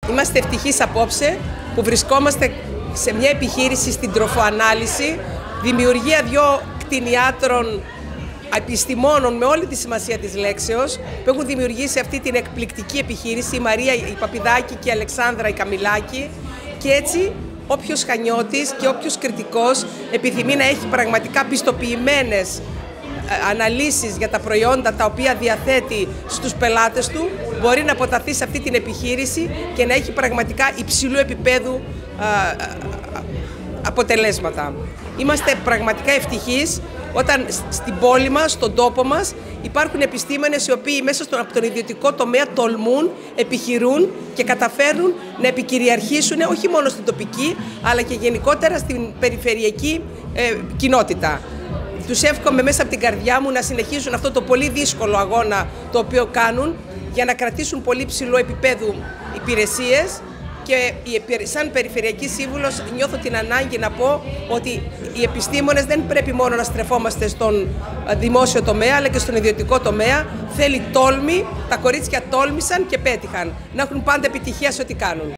Είμαστε ευτυχείς απόψε που βρισκόμαστε σε μια επιχείρηση στην τροφοανάλυση, δημιουργία 2 κτηνιάτρων επιστημόνων με όλη τη σημασία της λέξεως, που έχουν δημιουργήσει αυτή την εκπληκτική επιχείρηση, η Μαρία η Παπηδάκη και η Αλεξάνδρα η Καμιλάκη, και έτσι όποιος Χανιώτης και όποιος κριτικός επιθυμεί να έχει πραγματικά πιστοποιημένες αναλύσεις για τα προϊόντα τα οποία διαθέτει στους πελάτες του, μπορεί να αποταθεί σε αυτή την επιχείρηση και να έχει πραγματικά υψηλού επίπεδου αποτελέσματα. Είμαστε πραγματικά ευτυχείς όταν στην πόλη μας, στον τόπο μας, υπάρχουν επιστήμονες οι οποίοι μέσα από τον ιδιωτικό τομέα τολμούν, επιχειρούν και καταφέρνουν να επικυριαρχήσουν όχι μόνο στην τοπική, αλλά και γενικότερα στην περιφερειακή κοινότητα. Τους εύχομαι μέσα από την καρδιά μου να συνεχίσουν αυτό το πολύ δύσκολο αγώνα το οποίο κάνουν για να κρατήσουν πολύ ψηλό επίπεδο υπηρεσίες, και σαν Περιφερειακή Σύμβουλος νιώθω την ανάγκη να πω ότι οι επιστήμονες δεν πρέπει μόνο να στρεφόμαστε στον δημόσιο τομέα αλλά και στον ιδιωτικό τομέα. Θέλει τόλμη, τα κορίτσια τόλμησαν και πέτυχαν. Να έχουν πάντα επιτυχία σε ό,τι κάνουν.